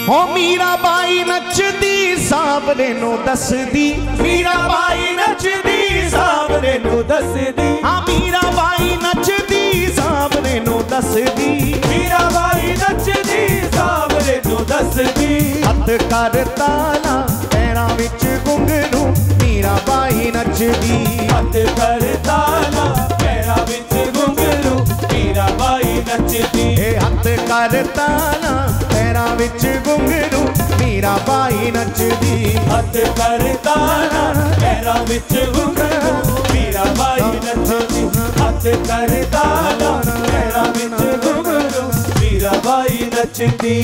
हो मीरा बाई नचदी सावरे नु दसदी, मीरा बाई नचदी सावरे नु दसदी, हाँ मीरा बाई नचदी सावरे नु दसदी, मीरा बाई नचदी सावरे नु दसदी। हथ कर ताला पैरां विच घुंघरू मीरा बाई नचदी, हथ कर ताला पैरां विच घुंघरू मीरा बाई नचदी, हथ कर ताला पैरां विच घुंघरू मीरा बाई नचदी, हथ कर ताला पैरां विच घुंघरू मीरा बाई नचदी, हथ कर ताला पैरां विच घुंघरू मीरा बाई नचदी।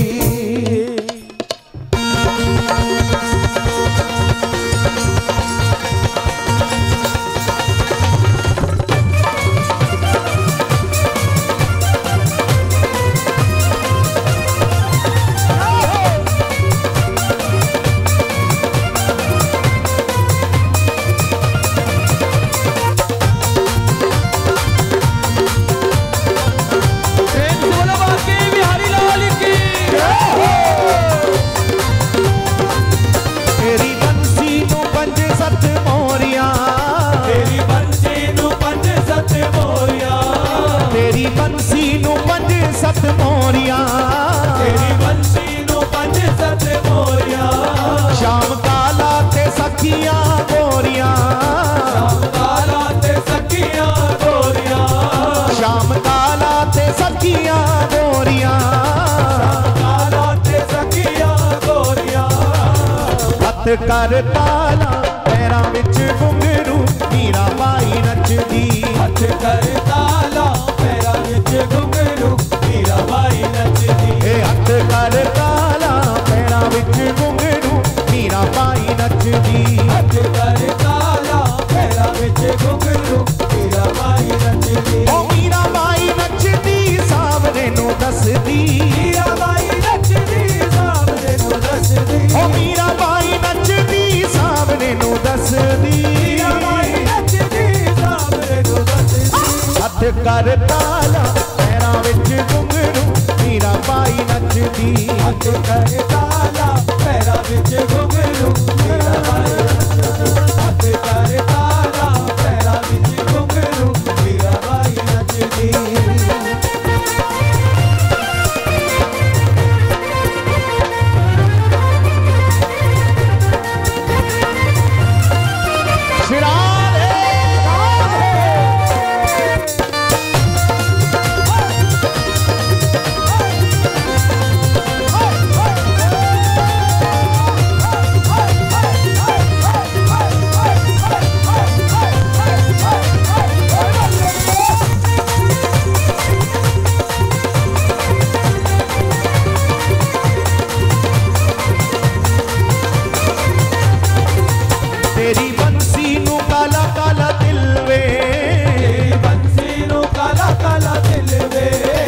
सत मोरिया तेरी बंसी नु पंज सत मोरिया, शाम काला ते सखिया गोरिया, शाम काला ते सखिया गोरिया, शाम काला ते सखिया गोरिया, शाम काला ते सखिया गोरिया। हथ कर ताला पैरां विच घुंघरू मीरा बाई नचदी, हथ कर ताला पैरां विच घुंघरू मीरा बाई नचदी, हथ कर ताला पैरां विच घुंघरू मीरा बाई नचदी, हथ कर ताला पैरां विच घुंघरू मीरा बाई नचदी। ओ मीरा बाई नचदी सावरे नु दसदी, मीरा बाई नचदी सावरे नु दसदी, ओ मीरा बाई नचदी सावरे नु दसदी, मीरा बाई नचदी सावरे नु दसदी। हथ कर ताला पैरां विच घुंघरू मीरा बाई नचदी, हथ कर ताला पैरां विच घुंघरू मीरा बाई नचदी, हथ कर ताला पैरां विच घुंघरू मीरा बाई नचदी। तेरी बंसी नु काला काला दिल वे, तेरी बंसी नु काला काला दिल वे,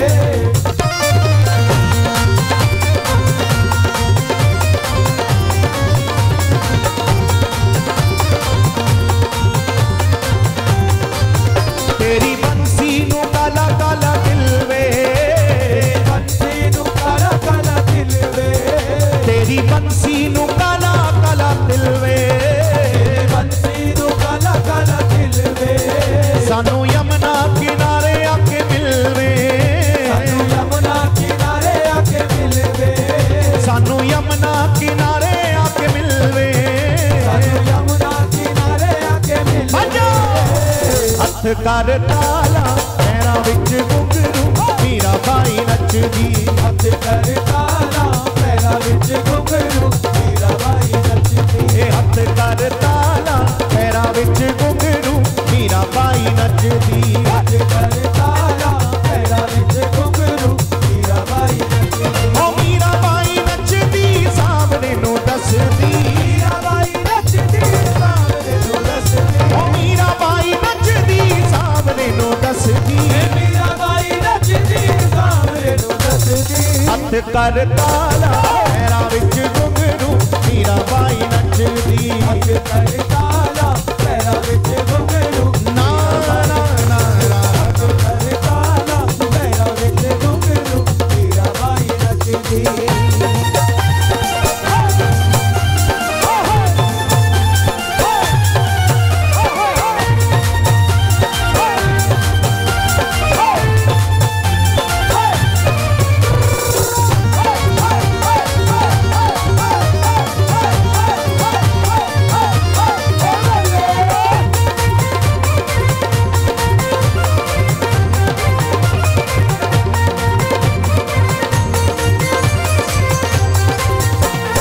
तेरी बंसी नु काला काला दिल वे, बंसी नु काला काला दिल वे, तेरी बंसी नु काला काला दिल वे, बंसी नु काला काला दिल वे, सानू यमुना किनारे आके मिलवे, सानू यमुना किनारे आके मिलवे, सानू यमुना किनारे आके मिलवे, सानू यमुना किनारे आके मिलवे। हथ कर ताला पैरां विच घुंघरू मीरा बाई नचदी, हथ कर ताला पैरां विच घुंघरू मीरा बाई नचदी, हथ कर ताला पैरां विच घुंघरू मीरा बाई नचदी, हथ कर ताला पैरां विच घुंघरू मीरा बाई नचदी। ओ मीरा बाई नचदी सावरे नु दसदी, मीरा बाई नचदी सावरे नु दसदी, ओ मीरा बाई नचदी सावरे नु दसदी, मीरा बाई नचदी सावरे नु दसदी, हथ कर ताला पैरां विच घुंघरू मीरा बाई नचदी, हथ कर ताला पैरां विच घुंघरू ना ना ना ना, हथ कर ताला पैरां विच घुंघरू मीरा बाई नचदी।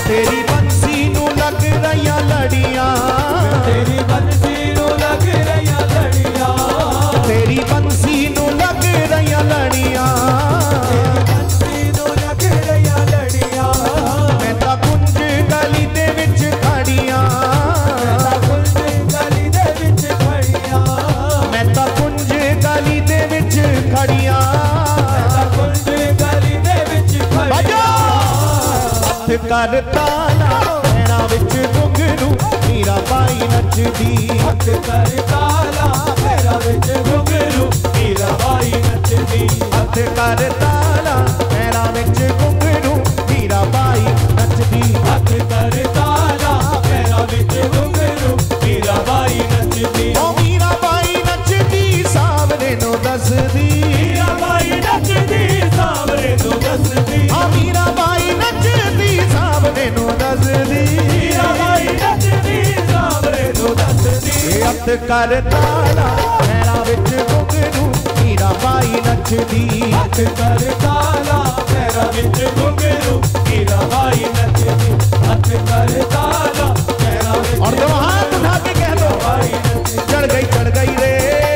तेरी बंसी नू लग रही लड़ियां, तेरी बंसी नू लग रही लड़ियां, तेरी बंसी नू लग रही लड़ियां, बंसी नू लग रही लड़ियां। मैं तां कुंज गली दे विच खड़ियां, कुंज गली दे विच खड़ियां, मैं तां कुंज गली दे विच खड़ियां, कुंज गली दे विच खड़ियां। हथ कर ताला पैरां विच घुंघरू मीरा बाई नचदी, हथ कर ताला पैरां विच घुंघरू मीरा बाई नचदी, हथ कर ताला पैरां विच घुंघरू मीरा बाई नचदी, हथ कर ताला पैरां विच घुंघरू मीरा बाई नचदी। ओ मीरा बाई नचदी सावरे नू दसदी, मीरा बाई नचदी सावरे नू दसदी, आ मीरा बाई नचदी सावरे नू दसदी, मीरा बाई नचदी सावरे नू दसदी। हथ कर ताला पैरां विच घुंघरू मीरा बाई नचदी, हथ कर ताला पैरां विच घुंघरू मीरा बाई नचदी, हथ कर ताला पैरां विच और दो हाथ उठा के कह दो बाई नचदी। चढ़ गई रे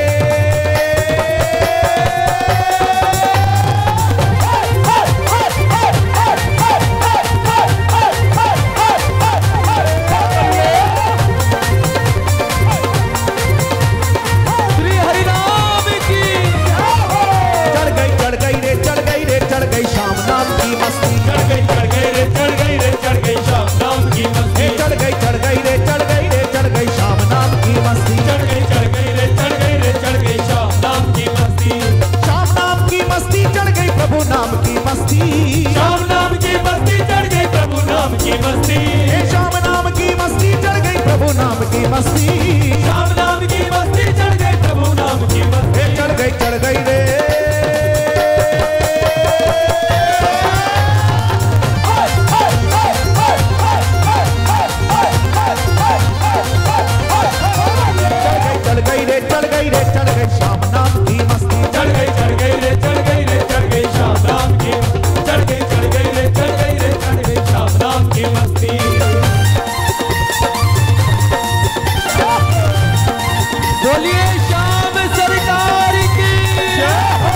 श्री हरिनाम की चढ़ गई रे चढ़ गई शाम नाम की मस्ती, चढ़ गई रे चढ़ गई रे चढ़ गई शाम नाम की मस्ती, चढ़ गई रे चढ़ गई शाम नाम की मस्ती, चढ़ गई रे चढ़ गई रे चढ़ गई शाम नाम की मस्ती, शाम नाम की मस्ती चढ़ गई प्रभु नाम की मस्ती, शाम नाम की मस्ती चढ़ गई प्रभु नाम की मस्ती, शाम नाम की मस्ती चढ़ गई प्रभु नाम की मस्ती, शाम नाम की मस्ती चढ़ गई प्रभु नाम की मस्ती, चढ़ गई रे चढ़ गई शाम नाम की मस्ती, चढ़ गई रे चढ़ गई रे चढ़ गई शाम नाम की, चढ़ गई रे चढ़ गई रे चढ़ गई शाम नाम की मस्ती। बोलिए शाम सरकार की जय हो।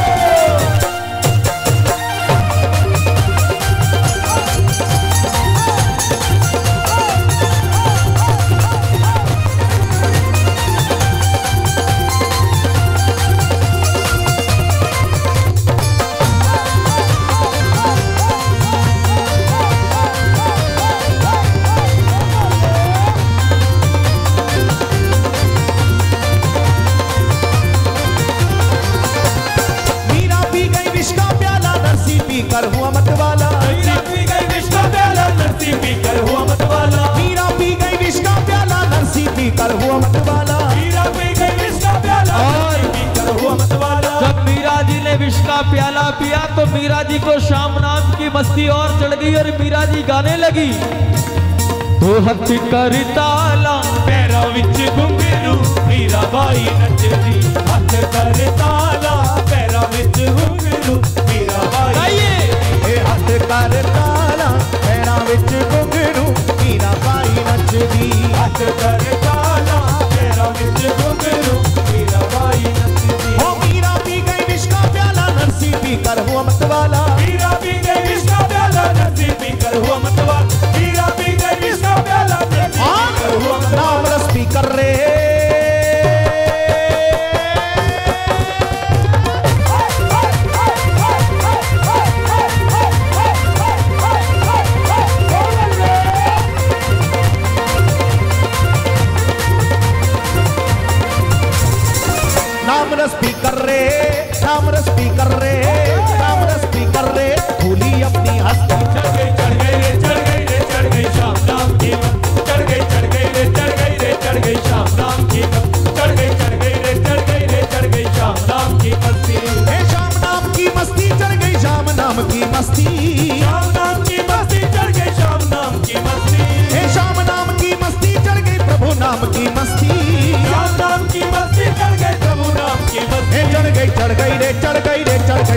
मीरा पी गई विष का प्याला नरसी पी कर हुआ मतवाला, मीरा पी गई विष का प्याला नरसी पी कर हुआ मतवाला, मीरा पी गई विष का प्याला नरसी पी कर हुआ मतवाला, मीरा पी गई विष का प्याला नरसी पी कर हुआ मतवाला। जब मीरा जी ने विष का प्याला पिया तो मीरा जी को शाम नाम की मस्ती और चढ़ गई और मीरा जी गाने लगी। तो हथ कर ताला पैरां विच घुंघरू मीरा बाई नचदी, हथ कर ताला पैरां विच घुंघरू मीरा बाई। गाइए हथ कर ताला पैरां विच घुंघरू मीरा बाई नचदी, हथ कर ताला पैरां विच घुंघरू मीरा बाई नचदी। ओ मीरा पी गई विष का प्याला नरसी पी कर हुआ मतवाला, मीरा पी गई विष का प्याला नरसी पी कर हुआ मतवाला, मीरा पी गई विष का प्याला नरसी पी कर हुआ मतवाला। नाम रस पी कर रे नाम रस पी कर रे नाम रस पी कर रे नाम रस पी कर रे भूली अपनी हस्ती, चढ़ गई रे चढ़ गई रे चढ़ गई शाम नाम की, चढ़ गई रे चढ़ गई रे चढ़ गई शाम नाम की, चढ़ गई रे चढ़ गई रे चढ़ गई शाम नाम की मस्ती। हे शाम नाम की मस्ती चढ़ गई शाम नाम की मस्ती, शाम नाम की मस्ती चढ़ गई शाम नाम की मस्ती, हे शाम नाम की मस्ती चढ़ गई प्रभु नाम की मस्ती, शाम नाम की मस्ती चढ़ गई प्रभु नाम की मस्ती। हे चढ़ गई रे चढ़ गई रे चढ़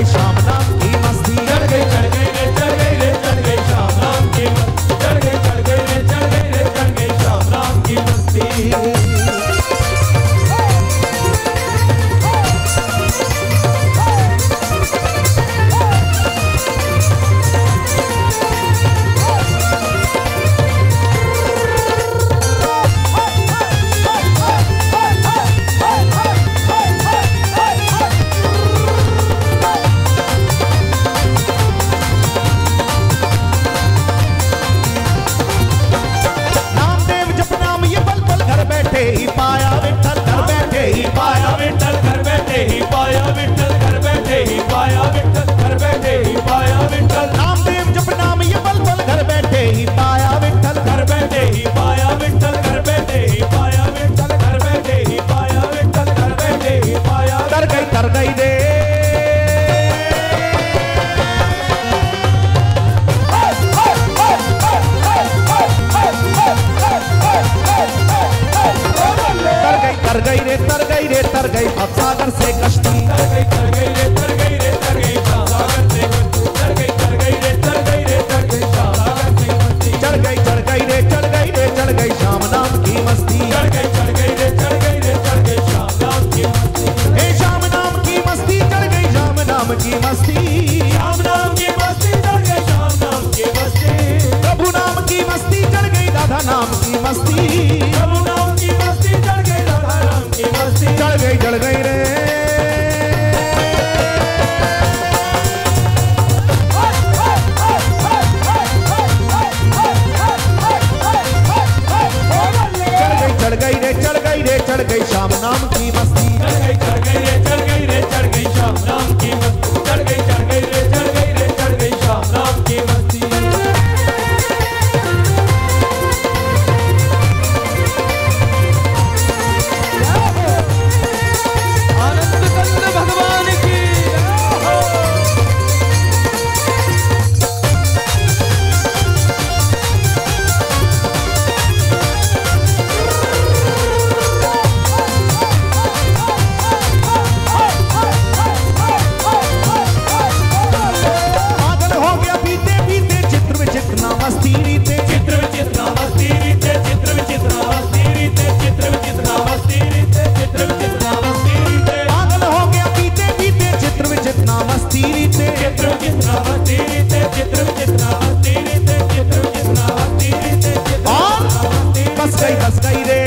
रीते, चित्र विचित्र मस्ती रीते, चित्र विचित्र मस्ती रीते, चित्र विचित्र मस्ती रीते, चित्र विचित्र मस्ती रीते। पागल हो गया पीते पीते, चित्र विचित्र मस्ती रीते, चित्र विचित्र मस्ती रीते, चित्र विचित्र मस्ती रीते, चित्र विचित्र मस्ती रीते। और बस गई रे।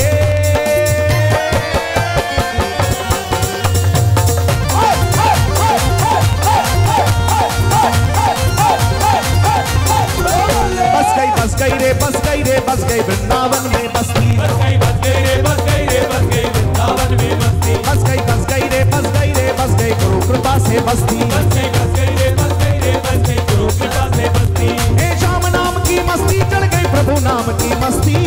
बस गई वृंदावन में बस्ती, बस गई रे, बस गई रे, बस गई वृंदावन में बस्ती, बस गई रे, बस गई गुरु कृपा से बस्ती, बस गई रे, बस गई रे, बस गई गुरु कृपा से बस्ती। हे श्याम नाम की मस्ती चढ़ गई, प्रभु नाम की मस्ती,